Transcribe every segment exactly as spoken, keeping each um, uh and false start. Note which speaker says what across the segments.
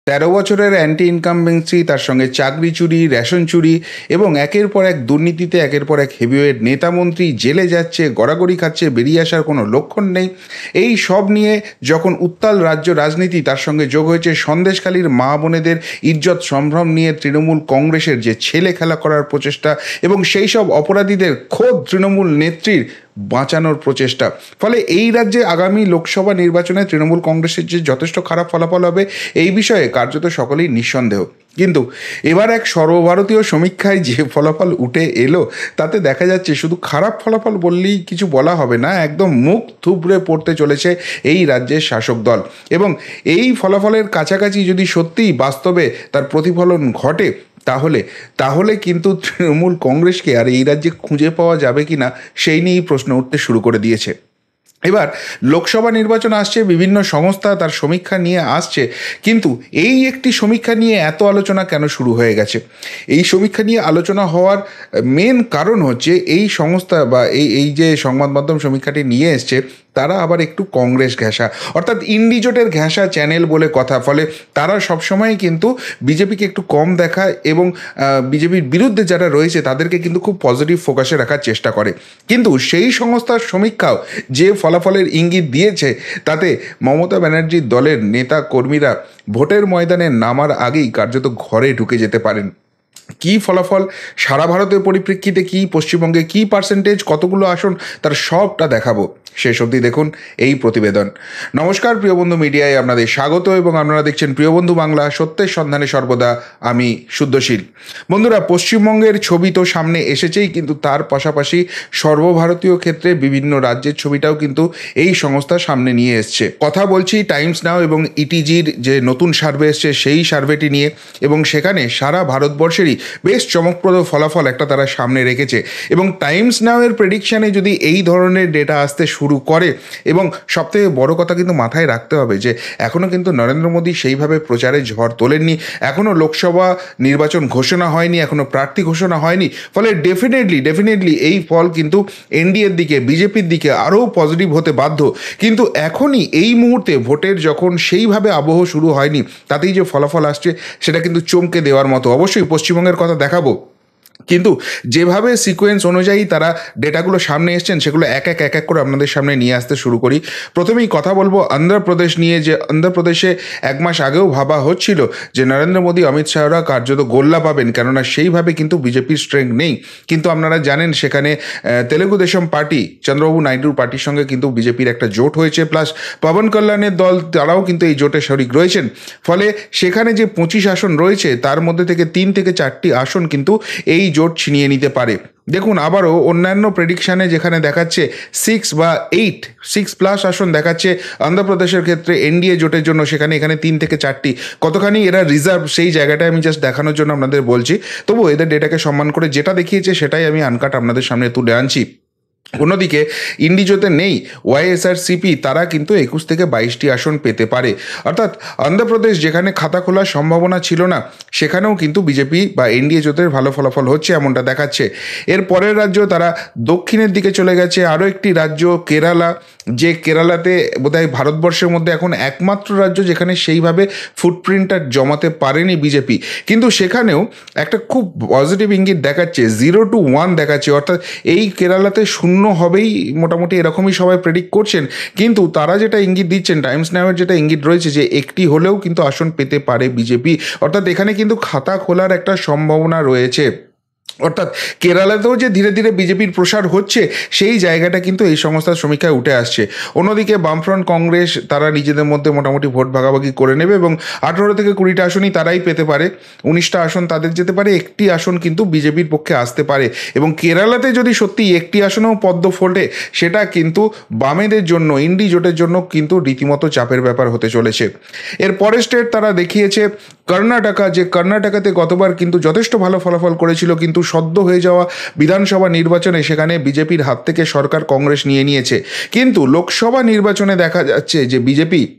Speaker 1: তেরো বছরের anti incumbency, তার সঙ্গে চাকরি চুরি, রেশন চুরি এবং একের পর এক দুর্নীতিতে একের পর এক হেভিওয়েট নেতামন্ত্রী জেলে যাচ্ছে, গড়াগড়ি খাচ্ছে, বেরিয়ে আসার কোনো লক্ষণ নেই। এই সব নিয়ে যখন উত্তাল রাজ্য রাজনীতি, তার সঙ্গে যোগ হয়েছে সন্দেশখালীর মা বোনেদের ইজ্জত সম্ভ্রম নিয়ে তৃণমূল কংগ্রেসের যে ছেলে খেলা করার প্রচেষ্টা এবং সেই সব অপরাধীদের খোদ তৃণমূল নেত্রীর বাঁচানোর প্রচেষ্টা, ফলে এই রাজ্যে আগামী লোকসভা নির্বাচনে তৃণমূল কংগ্রেসের যে যথেষ্ট খারাপ ফলাফল হবে এই বিষয়ে কার্যত সকলেই নিঃসন্দেহ। কিন্তু এবার এক সর্বভারতীয় সমীক্ষায় যে ফলাফল উঠে এলো তাতে দেখা যাচ্ছে শুধু খারাপ ফলাফল বললেই কিছু বলা হবে না, একদম মুখ থুবড়ে পড়তে চলেছে এই রাজ্যের শাসক দল। এবং এই ফলাফলের কাছাকাছি যদি সত্যিই বাস্তবে তার প্রতিফলন ঘটে তাহলে তাহলে কিন্তু তৃণমূল কংগ্রেসকে আর এই রাজ্যে খুঁজে পাওয়া যাবে কি না সেই নিয়েই প্রশ্ন উঠতে শুরু করে দিয়েছে। এবার লোকসভা নির্বাচন আসছে, বিভিন্ন সংস্থা তার সমীক্ষা নিয়ে আসছে, কিন্তু এই একটি সমীক্ষা নিয়ে এত আলোচনা কেন শুরু হয়ে গেছে? এই সমীক্ষা নিয়ে আলোচনা হওয়ার মেন কারণ হচ্ছে এই সংস্থা বা এই এই যে সংবাদ মাধ্যম সমীক্ষাটি নিয়ে এসছে তারা আবার একটু কংগ্রেস ঘেঁষা, অর্থাৎ ইন্ডিজোটের ঘেঁষা চ্যানেল বলে কথা। ফলে তারা সবসময় কিন্তু বিজেপিকে একটু কম দেখায় এবং বিজেপির বিরুদ্ধে যারা রয়েছে তাদেরকে কিন্তু খুব পজিটিভ ফোকাসে রাখার চেষ্টা করে। কিন্তু সেই সংস্থার সমীক্ষাও যে ফলাফলের ইঙ্গিত দিয়েছে তাতে মমতা ব্যানার্জির দলের নেতা কর্মীরা ভোটের ময়দানে নামার আগেই কার্যত ঘরে ঢুকে যেতে পারেন। কী ফলাফল, সারা ভারতের পরিপ্রেক্ষিতে কী, পশ্চিমবঙ্গে কী পার্সেন্টেজ, কতগুলো আসন, তার সবটা দেখাবো। শেষ অবধি দেখুন এই প্রতিবেদন। নমস্কার প্রিয় বন্ধু, মিডিয়ায় আপনাদের স্বাগত এবং আপনারা দেখছেন প্রিয় বন্ধু বাংলা, সত্যের সন্ধানে সর্বদা আমি শুদ্ধশীল। বন্ধুরা, পশ্চিমবঙ্গের ছবি তো সামনে এসেছেই, কিন্তু তার পাশাপাশি সর্বভারতীয় ক্ষেত্রে বিভিন্ন রাজ্যের ছবিটাও কিন্তু এই সংস্থা সামনে নিয়ে এসছে। কথা বলছি টাইমস নাও এবং ইটিজির যে নতুন সার্ভে এসছে সেই সার্ভেটি নিয়ে, এবং সেখানে সারা ভারতবর্ষেরই বেশ চমকপ্রদ ফলাফল একটা তারা সামনে রেখেছে। এবং টাইমস নাও এর প্রেডিকশানে যদি এই ধরনের ডেটা আসতে শুরু করে, এবং সবথেকে বড় কথা কিন্তু মাথায় রাখতে হবে যে এখনও কিন্তু নরেন্দ্র মোদী সেইভাবে প্রচারে ঝড় তোলেননি, এখনও লোকসভা নির্বাচন ঘোষণা হয়নি, এখনও প্রার্থী ঘোষণা হয়নি। ফলে ডেফিনেটলি ডেফিনেটলি এই ফল কিন্তু এনডিএর দিকে, বিজেপির দিকে আরও পজিটিভ হতে বাধ্য। কিন্তু এখনই এই মুহূর্তে ভোটের যখন সেইভাবে আবহ শুরু হয়নি, তাতেই যে ফলাফল আসছে সেটা কিন্তু চমকে দেওয়ার মতো। অবশ্যই পশ্চিমবঙ্গের কথা দেখাবো, কিন্তু যেভাবে সিকোয়েন্স অনুযায়ী তারা ডেটাগুলো সামনে এসছেন সেগুলো এক এক এক এক করে আপনাদের সামনে নিয়ে আসতে শুরু করি। প্রথমেই কথা বলবো অন্ধ্রপ্রদেশ নিয়ে, যে অন্ধ্রপ্রদেশে এক মাস আগেও ভাবা হচ্ছিল যে নরেন্দ্র মোদী, অমিত শাহরা কার্যত গোল্লা পাবেন, কেননা সেইভাবে কিন্তু বিজেপির স্ট্রেংথ নেই। কিন্তু আপনারা জানেন সেখানে তেলেগু দেশম পার্টি, চন্দ্রবাবু নাইডুর পার্টির সঙ্গে কিন্তু বিজেপির একটা জোট হয়েছে, প্লাস পবন কল্যাণের দল তারাও কিন্তু এই জোটে শরিক রয়েছেন। ফলে সেখানে যে পঁচিশ আসন রয়েছে তার মধ্যে থেকে তিন থেকে চারটি আসন কিন্তু এই জোট ছিনিয়ে নিতে পারে। দেখুন, আবারও অন্যান্য প্রেডিকশানে যেখানে দেখাচ্ছে সিক্স বা এইট সিক্স প্লাস আসন দেখাচ্ছে অন্ধ্রপ্রদেশের ক্ষেত্রে এনডিএ জোটের জন্য, সেখানে এখানে তিন থেকে চারটি, কতখানি এরা রিজার্ভ সেই জায়গাটায় আমি জাস্ট দেখানোর জন্য আপনাদের বলছি। তবু এদের ডেটাকে সম্মান করে যেটা দেখিয়েছে সেটাই আমি আনকাট আপনাদের সামনে তুলে আনছি। অন্যদিকে ইন্ডিজোতে নেই ওয়াইএসআরসিপি, তারা কিন্তু একুশ থেকে বাইশটি আসন পেতে পারে। অর্থাৎ অন্ধ্রপ্রদেশ যেখানে খাতা খোলার সম্ভাবনা ছিল না, সেখানেও কিন্তু বিজেপি বা এনডিএ জোটের ভালো ফলাফল হচ্ছে এমনটা দেখাচ্ছে। এর পরের রাজ্য তারা দক্ষিণের দিকে চলে গেছে, আরও একটি রাজ্য কেরালা, যে কেরালাতে বোধহয় ভারতবর্ষের মধ্যে এখন একমাত্র রাজ্য যেখানে সেইভাবে ফুটপ্রিন্টটা জমাতে পারেনি বিজেপি। কিন্তু সেখানেও একটা খুব পজিটিভ ইঙ্গিত দেখাচ্ছে, জিরো টু ওয়ান দেখাচ্ছে, অর্থাৎ এই কেরালাতে শূন্য হবেই মোটামুটি এরকমই সবাই প্রেডিক্ট করছেন। কিন্তু তারা যেটা ইঙ্গিত দিচ্ছেন, টাইমস নাওয়ের যেটা ইঙ্গিত রয়েছে যে একটি হলেও কিন্তু আসন পেতে পারে বিজেপি, অর্থাৎ এখানে কিন্তু খাতা খোলার একটা সম্ভাবনা রয়েছে। অর্থাৎ কেরালাতেও যে ধীরে ধীরে বিজেপির প্রসার হচ্ছে সেই জায়গাটা কিন্তু এই সংস্থার সমীক্ষায় উঠে আসছে। অন্যদিকে বামফ্রন্ট কংগ্রেস তারা নিজেদের মধ্যে মোটামুটি ভোট ভাগাভাগি করে নেবে এবং আঠেরো থেকে কুড়িটা আসনই তারাই পেতে পারে, উনিশটা আসন তাদের যেতে পারে, একটি আসন কিন্তু বিজেপির পক্ষে আসতে পারে। এবং কেরালাতে যদি সত্যি একটি আসনেও পদ্ম ফোটে সেটা কিন্তু বামেদের জন্য, ইন্ডি জোটের জন্য কিন্তু রীতিমতো চাপের ব্যাপার হতে চলেছে। এর পরের স্টেট তারা দেখিয়েছে কর্ণাটকা, যে কর্ণাটকাতে গতবার কিন্তু যথেষ্ট ভালো ফলাফল করেছিল, কিন্তু সদ্য হয়ে যাওয়া বিধানসভা নির্বাচনে সেখানে বিজেপির হাত থেকে সরকার কংগ্রেস নিয়ে নিয়েছে। কিন্তু লোকসভা নির্বাচনে দেখা যাচ্ছে যে বিজেপি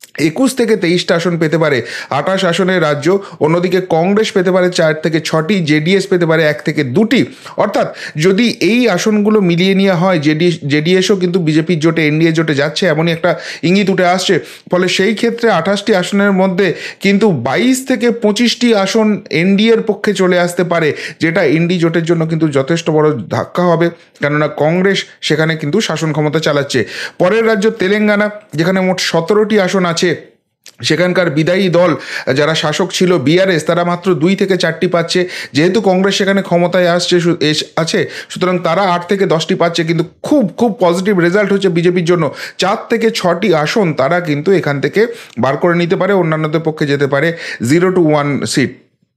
Speaker 1: একুশ থেকে তেইশটা আসন পেতে পারে আঠাশ আসনের রাজ্য। অন্যদিকে কংগ্রেস পেতে পারে চার থেকে ছটি, জেডিএস পেতে পারে এক থেকে দুটি। অর্থাৎ যদি এই আসনগুলো মিলিয়ে নেওয়া হয়, জেডি জেডিএসও কিন্তু বিজেপির জোটে, এনডিএ জোটে যাচ্ছে এমনই একটা ইঙ্গিত উঠে আসছে। ফলে সেই ক্ষেত্রে আঠাশটি আসনের মধ্যে কিন্তু বাইশ থেকে পঁচিশটি আসন এনডিএর পক্ষে চলে আসতে পারে, যেটা এনডি জোটের জন্য কিন্তু যথেষ্ট বড় ধাক্কা হবে, কেননা কংগ্রেস সেখানে কিন্তু শাসন ক্ষমতা চালাচ্ছে। পরের রাজ্য তেলেঙ্গানা, যেখানে মোট সতেরোটি আসন আছে। সেখানকার বিদায়ী দল যারা শাসক ছিল বিআরএস, তারা মাত্র দুই থেকে চারটি পাচ্ছে। যেহেতু কংগ্রেস সেখানে ক্ষমতায় আসছে আছে, সুতরাং তারা আট থেকে দশটি পাচ্ছে। কিন্তু খুব খুব পজিটিভ রেজাল্ট হচ্ছে বিজেপির জন্য, চার থেকে ছটি আসন তারা কিন্তু এখান থেকে বার করে নিতে পারে, অন্যান্যদের পক্ষে যেতে পারে জিরো টু ওয়ান সিট।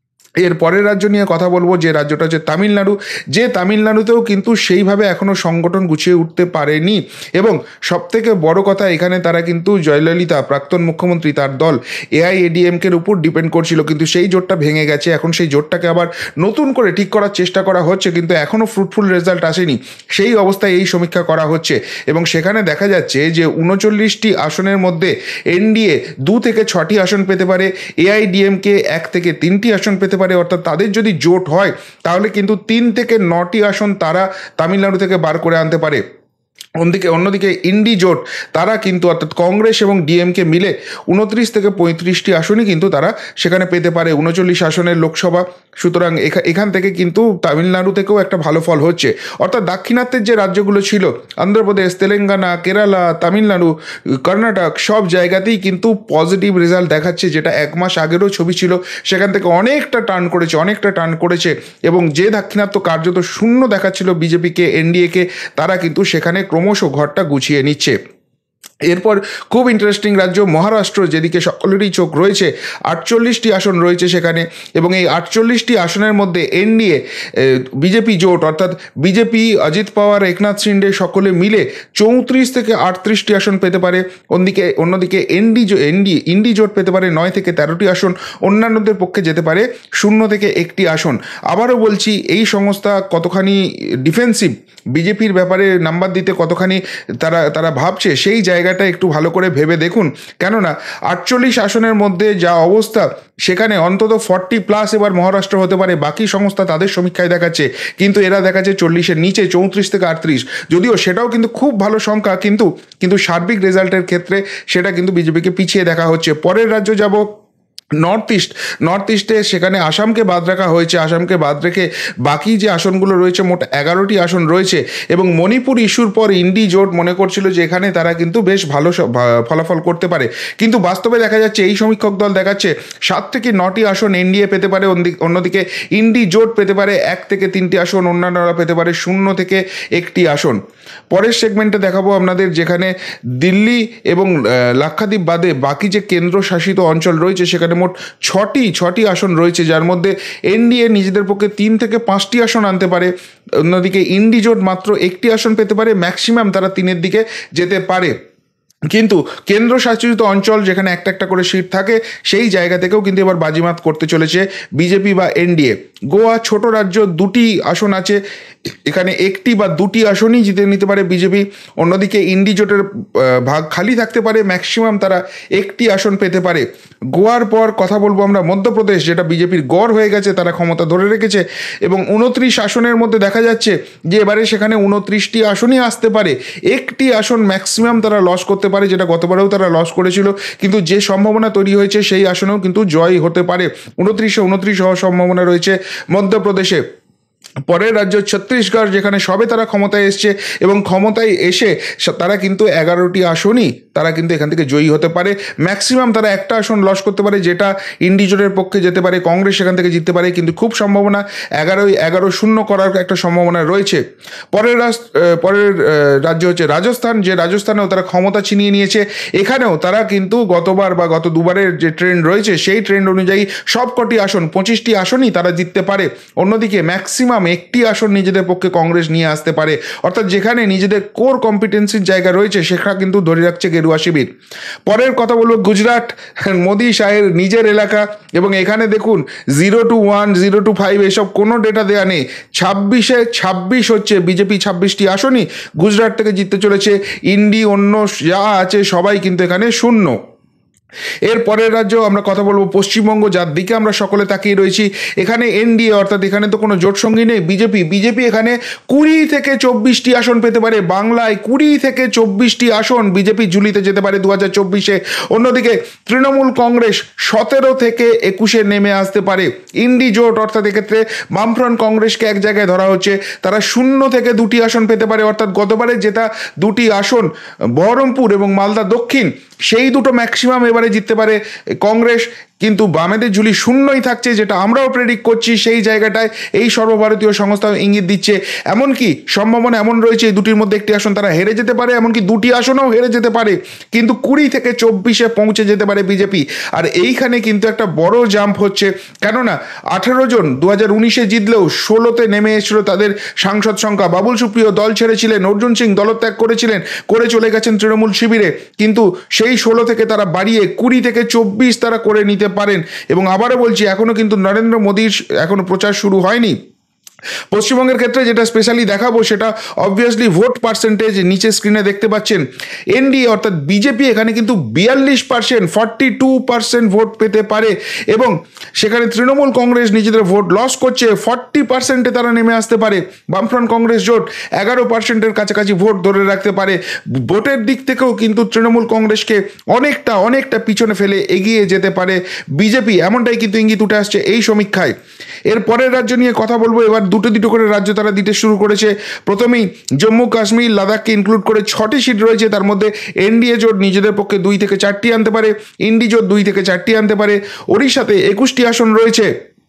Speaker 1: এর পরের রাজ্য নিয়ে কথা বলবো, যে রাজ্যটা হচ্ছে তামিলনাড়ু। যে তামিলনাড়ুতেও কিন্তু সেইভাবে এখনও সংগঠন গুছিয়ে উঠতে পারেনি, এবং সবথেকে বড় কথা এখানে তারা কিন্তু জয়ললিতা, প্রাক্তন মুখ্যমন্ত্রী, তার দল এআইএডিএমকের উপর ডিপেন্ড করছিল, কিন্তু সেই জোটটা ভেঙে গেছে। এখন সেই জোটটাকে আবার নতুন করে ঠিক করার চেষ্টা করা হচ্ছে, কিন্তু এখনও ফ্রুটফুল রেজাল্ট আসেনি। সেই অবস্থায় এই সমীক্ষা করা হচ্ছে, এবং সেখানে দেখা যাচ্ছে যে উনচল্লিশটি আসনের মধ্যে এনডিএ দু থেকে ছটি আসন পেতে পারে, এআইডিএমকে এক থেকে তিনটি আসন পেতে পারে। অর্থাৎ তাদের যদি জোট হয় তাহলে কিন্তু তিন থেকে নটি আসন তারা তামিলনাড়ু থেকে বার করে আনতে পারে। অন্যদিকে অন্যদিকে ইন্ডি জোট, তারা কিন্তু অর্থাৎ কংগ্রেস এবং ডিএমকে মিলে উনত্রিশ থেকে পঁয়ত্রিশটি আসনই কিন্তু তারা সেখানে পেতে পারে, উনচল্লিশ আসনের লোকসভা। সুতরাং এখান থেকে কিন্তু তামিলনাড়ু থেকেও একটা ভালো ফল হচ্ছে। অর্থাৎ দাক্ষিণাত্যের যে রাজ্যগুলো ছিল, অন্ধ্রপ্রদেশ, তেলেঙ্গানা, কেরালা, তামিলনাড়ু, কর্ণাটক, সব জায়গাতেই কিন্তু পজিটিভ রেজাল্ট দেখাচ্ছে, যেটা এক মাস আগেরও ছবি ছিল। সেখান থেকে অনেকটা টার্ন করেছে, অনেকটা টার্ন করেছে এবং যে দাক্ষিণাত্য কার্যত শূন্য দেখাচ্ছিল বিজেপিকে, এনডিএকে, তারা কিন্তু সেখানে ক্রমশ ঘরটা গুছিয়ে নিচ্ছে। এরপর খুব ইন্টারেস্টিং রাজ্য মহারাষ্ট্র, যেদিকে সকলেরই চোখ রয়েছে। আটচল্লিশটি আসন রয়েছে সেখানে, এবং এই আটচল্লিশটি আসনের মধ্যে এনডিএ বিজেপি জোট, অর্থাৎ বিজেপি, অজিত পাওয়ার, একনাথ শিন্ডে সকলে মিলে চৌত্রিশ থেকে আটত্রিশটি আসন পেতে পারে। অন্যদিকে অন্যদিকে এনডি এনডি ইন্ডি জোট পেতে পারে নয় থেকে তেরোটি আসন, অন্যান্যদের পক্ষে যেতে পারে শূন্য থেকে একটি আসন। আবারও বলছি, এই সংস্থা কতখানি ডিফেন্সিভ, বিজেপির ব্যাপারে নাম্বার দিতে কতখানি তারা তারা ভাবছে, সেই জায়গাটা একটু ভালো করে ভেবে দেখুন। কেননা আটচল্লিশ আসনের মধ্যে যা অবস্থা, সেখানে অন্তত ফর্টি প্লাস এবার মহারাষ্ট্র হতে পারে। বাকি সংস্থা তাদের সমীক্ষায় দেখাচ্ছে, কিন্তু এরা দেখাচ্ছে চল্লিশের নিচে, চৌত্রিশ থেকে আটত্রিশ। যদিও সেটাও কিন্তু খুব ভালো সংখ্যা, কিন্তু কিন্তু সার্বিক রেজাল্টের ক্ষেত্রে সেটা কিন্তু বিজেপিকে পিছিয়ে দেখা হচ্ছে। পরের রাজ্য যাব নর্থ ইস্ট। নর্থ ইস্টে সেখানে আসামকে বাদ রাখা হয়েছে। আসামকে বাদ রেখে বাকি যে আসনগুলো রয়েছে, মোট এগারোটি আসন রয়েছে, এবং মণিপুর ইস্যুর পর ইন্ডি জোট মনে করছিল যে এখানে তারা কিন্তু বেশ ভালো ফলাফল করতে পারে, কিন্তু বাস্তবে দেখা যাচ্ছে এই সমীক্ষক দল দেখাচ্ছে সাত থেকে নটি আসন এনডিএ পেতে পারে, অন্যদিকে ইন্ডি জোট পেতে পারে এক থেকে তিনটি আসন, অন্যান্যরা পেতে পারে শূন্য থেকে একটি আসন। পরের সেগমেন্টে দেখাবো আপনাদের, যেখানে দিল্লি এবং লাক্ষাদ্বীপ বাদে বাকি যে কেন্দ্রশাসিত অঞ্চল রয়েছে, সেখানে মোট ছটি ছটি আসন রয়েছে, যার মধ্যে এনডিএ নিজেদের পক্ষে তিন থেকে পাঁচটি আসন আনতে পারে, অন্যদিকে ইন্ডি জোট মাত্র একটি আসন পেতে পারে, ম্যাক্সিমাম তারা তিনের দিকে যেতে পারে। কিন্তু কেন্দ্রশাসিত অঞ্চল যেখানে একটা একটা করে সিট থাকে, সেই জায়গা থেকেও কিন্তু এবার বাজিমাত করতে চলেছে বিজেপি বা এনডিএ। গোয়া ছোট রাজ্য, দুটি আসন আছে, এখানে একটি বা দুটি আসনই জিতে নিতে পারে বিজেপি। অন্যদিকে ইন্ডি জোটের ভাগ খালি থাকতে পারে, ম্যাক্সিমাম তারা একটি আসন পেতে পারে। গোয়ার পর কথা বলবো আমরা মধ্যপ্রদেশ, যেটা বিজেপির গড় হয়ে গেছে, তারা ক্ষমতা ধরে রেখেছে, এবং উনত্রিশ আসনের মধ্যে দেখা যাচ্ছে যে এবারে সেখানে উনত্রিশটি আসনই আসতে পারে, একটি আসন ম্যাক্সিমাম তারা লস করতে পারে, যেটা গতবারেও তারা লস করেছিল। কিন্তু যে সম্ভাবনা তৈরি হয়েছে, সেই আসনেও কিন্তু জয় হতে পারে। উনত্রিশে উনত্রিশ হওয়ার সম্ভাবনা রয়েছে মধ্যপ্রদেশে। পরের রাজ্য ছত্তিশগড়, যেখানে সবে তারা ক্ষমতায় এসছে, এবং ক্ষমতায় এসে তারা কিন্তু এগারোটি আসনই তারা কিন্তু এখান থেকে জয়ী হতে পারে। ম্যাক্সিমাম তারা একটা আসন লস করতে পারে, যেটা ইন্ডিজোটের পক্ষে যেতে পারে, কংগ্রেস সেখান থেকে জিততে পারে, কিন্তু খুব সম্ভাবনা এগারোই এগারো শূন্য করার একটা সম্ভাবনা রয়েছে। পরের পরের রাজ্য হচ্ছে রাজস্থান, যে রাজস্থানেও তারা ক্ষমতা ছিনিয়ে নিয়েছে। এখানেও তারা কিন্তু গতবার বা গত দুবারের যে ট্রেন্ড রয়েছে, সেই ট্রেন্ড অনুযায়ী সবকটি আসন, পঁচিশটি আসনই তারা জিততে পারে। অন্যদিকে ম্যাক্সিমাম একটি আসন নিজেদের পক্ষে কংগ্রেস নিয়ে আসতে পারে। অর্থাৎ যেখানে নিজেদের কোর কম্পিটেন্সির জায়গা রয়েছে, সেটা কিন্তু ধরে রাখছে গেরুয়া শিবির। পরের কথা বলবো গুজরাট, মোদি শাহের নিজের এলাকা, এবং এখানে দেখুন zero two one zero two five এসব কোনো ডেটা দেওয়া নেই। ছাব্বিশে ছাব্বিশ হচ্ছে বিজেপি ছাব্বিশটি আসনই গুজরাট থেকে জিততে চলেছে। ইন্ডি অন্য যা আছে সবাই কিন্তু এখানে শূন্য। এর পরের রাজ্য আমরা কথা বলবো পশ্চিমবঙ্গ, যার দিকে আমরা সকলে তাকিয়ে রয়েছি। এখানে এনডিএ অর্থাৎ এখানে তো কোনো জোট সঙ্গী নেই, বিজেপি বিজেপি এখানে কুড়ি থেকে চব্বিশটি আসন পেতে পারে। বাংলায় কুড়ি থেকে চব্বিশটি আসন বিজেপি ঝুলিতে যেতে পারে দু হাজার চব্বিশে। অন্যদিকে তৃণমূল কংগ্রেস সতেরো থেকে একুশে নেমে আসতে পারে। ইন্ডি জোট অর্থাৎ এক্ষেত্রে বামফ্রন্ট কংগ্রেসকে এক জায়গায় ধরা হচ্ছে, তারা শূন্য থেকে দুটি আসন পেতে পারে। অর্থাৎ গতবারে যেটা দুটি আসন বহরমপুর এবং মালদা দক্ষিণ, সেই দুটো ম্যাক্সিমাম এবারে জিততে পারে কংগ্রেস, কিন্তু বামেদের ঝুলি শূন্যই থাকছে, যেটা আমরাও প্রেডিক্ট করছি। সেই জায়গাটায় এই সর্বভারতীয় সংস্থা ইঙ্গিত দিচ্ছে, এমনকি সম্ভাবনা এমন রয়েছে এই দুটির মধ্যে একটি আসন তারা হেরে যেতে পারে, এমনকি দুটি আসনও হেরে যেতে পারে, কিন্তু কুড়ি থেকে চব্বিশে পৌঁছে যেতে পারে বিজেপি। আর এইখানে কিন্তু একটা বড় জাম্প হচ্ছে, কেননা আঠেরো জন দু হাজার উনিশে জিতলেও ষোলোতে নেমে এসেছিল তাদের সাংসদ সংখ্যা। বাবুল সুপ্রিয় দল ছেড়েছিলেন, অর্জুন সিং দলত্যাগ করেছিলেন, করে চলে গেছেন তৃণমূল শিবিরে, কিন্তু সেই ষোলো থেকে তারা বাড়িয়ে কুড়ি থেকে চব্বিশ তারা করে নিতে পারেন। এবং আবারও বলছি, এখনো কিন্তু নরেন্দ্র মোদীর এখনো প্রচার শুরু হয়নি। পশ্চিমবঙ্গের ক্ষেত্রে যেটা স্পেশালি দেখাবো সেটা অবভিয়াসলি ভোট পার্সেন্টেজ নিচে স্ক্রিনে দেখতে পাচ্ছেন। এনডিএ অর্থাৎ বিজেপি এখানে কিন্তু বিয়াল্লিশ percent forty two percent vote পেতে পারে, এবং সেখানে তৃণমূল কংগ্রেস নিজেদের ভোট লস করছে, ফর্টি পার্সেন্টে তারা নেমে আসতে পারে। বামফ্রন্ট কংগ্রেস জোট এগারো পার্সেন্টের কাছাকাছি ভোট ধরে রাখতে পারে। ভোটের দিক থেকেও কিন্তু তৃণমূল কংগ্রেসকে অনেকটা অনেকটা পিছনে ফেলে এগিয়ে যেতে পারে বিজেপি, এমনটাই কিন্তু ইঙ্গিত উঠে আসছে এই সমীক্ষায়। এর পরের রাজ্য নিয়ে কথা বলবো। এবার দুটো দুটো করে রাজ্য তারা দিতে শুরু করেছে। প্রথমেই জম্মু কাশ্মীর লাদাখকে ইনক্লুড করে ছটি সিট রয়েছে, তার মধ্যে এনডিএ জোট নিজেদের পক্ষে দুই থেকে চারটি আনতে পারে, ইন্ডি জোট দুই থেকে চারটি আনতে পারে। ওড়িশাতে একুশটি আসন রয়েছে,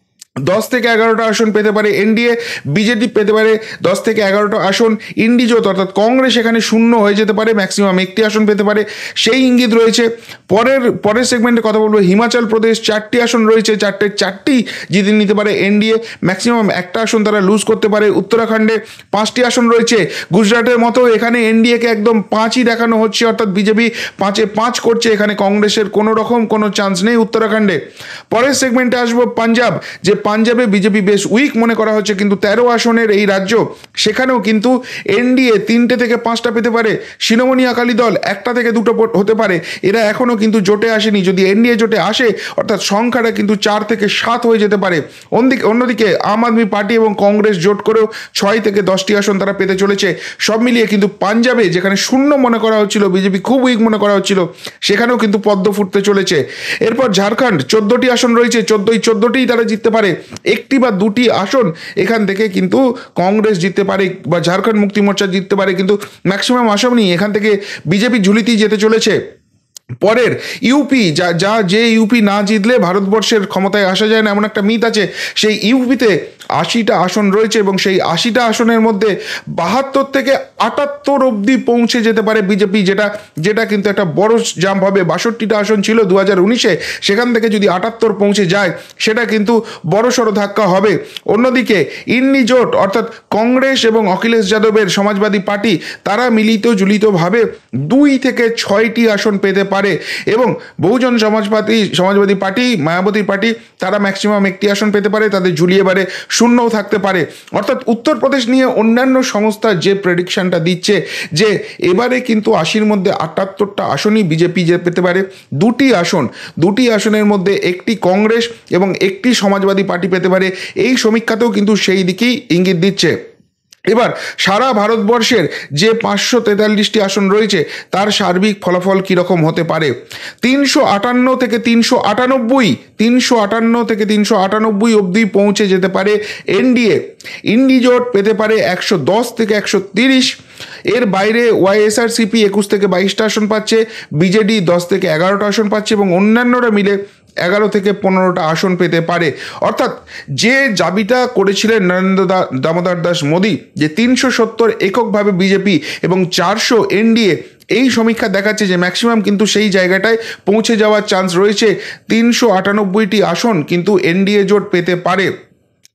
Speaker 1: দশ থেকে এগারোটা আসন পেতে পারে এনডিএ, বিজেপি পেতে পারে দশ থেকে এগারোটা আসন। ইন্ডি জোট অর্থাৎ কংগ্রেস এখানে শূন্য হয়ে যেতে পারে, ম্যাক্সিমাম একটি আসন পেতে পারে, সেই ইঙ্গিত রয়েছে। পরের পরের সেগমেন্টে কথা বলবো হিমাচল প্রদেশ, চারটি আসন রয়েছে, চারটে চারটি জিতে নিতে পারে এনডিএ, ম্যাক্সিমাম একটা আসন তারা লুজ করতে পারে। উত্তরাখণ্ডে পাঁচটি আসন রয়েছে, গুজরাটের মতো এখানে এনডিএকে একদম পাঁচই দেখানো হচ্ছে, অর্থাৎ বিজেপি পাঁচে পাঁচ করছে, এখানে কংগ্রেসের কোনো রকম কোনো চান্স নেই উত্তরাখণ্ডে। পরের সেগমেন্টে আসবো পাঞ্জাব, যে পাঞ্জাবে বিজেপি বেশ উইক মনে করা হচ্ছে, কিন্তু তেরো আসনের এই রাজ্য, সেখানেও কিন্তু এনডিএ তিনটে থেকে পাঁচটা পেতে পারে, শিরোমণি আকালি দল একটা থেকে দুটো হতে পারে, এরা এখনও কিন্তু জোটে আসেনি। যদি এনডিএ জোটে আসে অর্থাৎ সংখ্যাটা কিন্তু চার থেকে সাত হয়ে যেতে পারে। অন্যদিকে অন্যদিকে আম আদমি পার্টি এবং কংগ্রেস জোট করেও ছয় থেকে দশটি আসন তারা পেতে চলেছে। সব মিলিয়ে কিন্তু পাঞ্জাবে যেখানে শূন্য মনে করা হচ্ছিল, বিজেপি খুব উইক মনে করা হচ্ছিল, সেখানেও কিন্তু পদ্ম ফুটতে চলেছে। এরপর ঝাড়খণ্ড চোদ্দোটি আসন রয়েছে, চোদ্দোই চোদ্দোটিই তারা জিততে পারে, একটি বা দুটি আসন এখান থেকে কিন্তু কংগ্রেস জিততে পারে বা ঝাড়খণ্ড মুক্তি মোর্চা জিততে পারে, কিন্তু ম্যাক্সিমাম আসনই এখান থেকে বিজেপি ঝুলিতেই যেতে চলেছে। পরের ইউপি, যা যা যে ইউপি না জিতলে ভারতবর্ষের ক্ষমতায় আসা যায় না এমন একটা মিথ আছে, সেই ইউপিতে আশিটা আসন রয়েছে, এবং সেই আশিটা আসনের মধ্যে বাহাত্তর থেকে আটাত্তর অবধি পৌঁছে যেতে পারে বিজেপি, যেটা যেটা কিন্তু একটা বড় জাম্প হবে। বাষট্টিটা আসন ছিল দু হাজার উনিশে, সেখান থেকে যদি আটাত্তর পৌঁছে যায় সেটা কিন্তু বড় সড়ো ধাক্কা হবে। অন্যদিকে ইন্ডি জোট অর্থাৎ কংগ্রেস এবং অখিলেশ যাদবের সমাজবাদী পার্টি, তারা মিলিত জুলিতভাবে দুই থেকে ছয়টি আসন পেতে পারে, এবং বহুজন সমাজবাদী সমাজবাদী পার্টি, মায়াবতী পার্টি, তারা ম্যাক্সিমাম একটি আসন পেতে পারে, তাদের ঝুলিয়ে বারে শূন্যও থাকতে পারে। অর্থাৎ উত্তরপ্রদেশ নিয়ে অন্যান্য সংস্থা যে প্রেডিকশনটা দিচ্ছে যে এবারে কিন্তু আশির মধ্যে আটাত্তরটা আসনই বিজেপি যে পেতে পারে, দুটি আসন দুটি আসনের মধ্যে একটি কংগ্রেস এবং একটি সমাজবাদী পার্টি পেতে পারে, এই সমীক্ষাতেও কিন্তু সেই দিকেই ইঙ্গিত দিচ্ছে। এবার সারা ভারতবর্ষের যে পাঁচশো তেতাল্লিশটি আসন রয়েছে তার সার্বিক ফলাফল কীরকম হতে পারে। তিনশো আটান্ন থেকে তিনশো আটানব্বই তিনশো আটান্ন থেকে তিনশো আটানব্বই অবধি পৌঁছে যেতে পারে এনডিএ। ইন্ডি জোট পেতে পারে একশো দশ থেকে একশো তিরিশ। এর বাইরে ওয়াইএসআরসিপি একুশ থেকে বাইশটা আসন পাচ্ছে, বিজেডি দশ থেকে এগারোটা আসন পাচ্ছে, এবং অন্যান্যরা মিলে এগারো থেকে পনেরোটা আসন পেতে পারে। অর্থাৎ যে দাবিটা করেছিলেন নরেন্দ্র দামোদর দাস মোদী, যে তিনশো সত্তর এককভাবে বিজেপি এবং চারশো এনডিএ, এই সমীক্ষা দেখাচ্ছে যে ম্যাক্সিমাম কিন্তু সেই জায়গাটায় পৌঁছে যাওয়ার চান্স রয়েছে। তিনশো আটানব্বইটি আসন কিন্তু এনডিএ জোট পেতে পারে।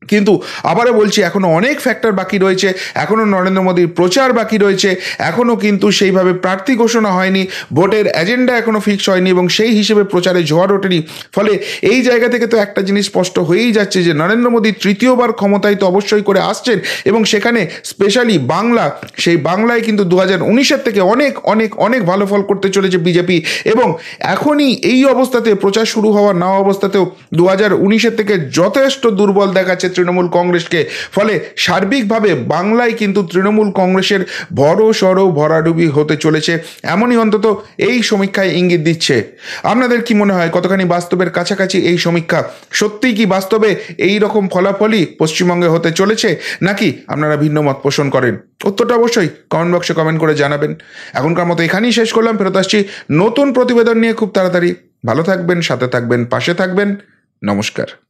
Speaker 1: কিন্তু আবারও বলছি, এখনও অনেক ফ্যাক্টর বাকি রয়েছে, এখনও নরেন্দ্র মোদীর প্রচার বাকি রয়েছে, এখনও কিন্তু সেইভাবে প্রার্থী ঘোষণা হয়নি, ভোটের এজেন্ডা এখনও ফিক্স হয়নি এবং সেই হিসেবে প্রচারে ঝড় ওঠেনি। ফলে এই জায়গা থেকে তো একটা জিনিস স্পষ্ট হয়েই যাচ্ছে যে নরেন্দ্র মোদী তৃতীয়বার ক্ষমতায় তো অবশ্যই করে আসছেন এবং সেখানে স্পেশালি বাংলা, সেই বাংলায় কিন্তু দু হাজার উনিশের থেকে অনেক অনেক অনেক ভালো ফল করতে চলেছে বিজেপি। এবং এখনই এই অবস্থাতে, প্রচার শুরু হওয়ার না অবস্থাতেও দু হাজার উনিশের থেকে যথেষ্ট দুর্বল দেখাচ্ছে তৃণমূল কংগ্রেসকে। ফলে সার্বিকভাবে বাংলায় কিন্তু তৃণমূল কংগ্রেসের বড় সড়ো ভরাডুবি হতে চলেছে, এমনই অন্তত এই সমীক্ষায় ইঙ্গিত দিচ্ছে। আপনাদের কি মনে হয়, কতখানি বাস্তবের কাছাকাছি এই সমীক্ষা? সত্যিই কি বাস্তবে এই রকম ফলাফলই পশ্চিমবঙ্গে হতে চলেছে, নাকি আপনারা ভিন্ন মত পোষণ করেন? উত্তরটা অবশ্যই কমেন্ট বক্সে কমেন্ট করে জানাবেন। এখনকার মতো এখানেই শেষ করলাম, ফেরত আসছি নতুন প্রতিবেদন নিয়ে খুব তাড়াতাড়ি। ভালো থাকবেন, সাথে থাকবেন, পাশে থাকবেন। নমস্কার।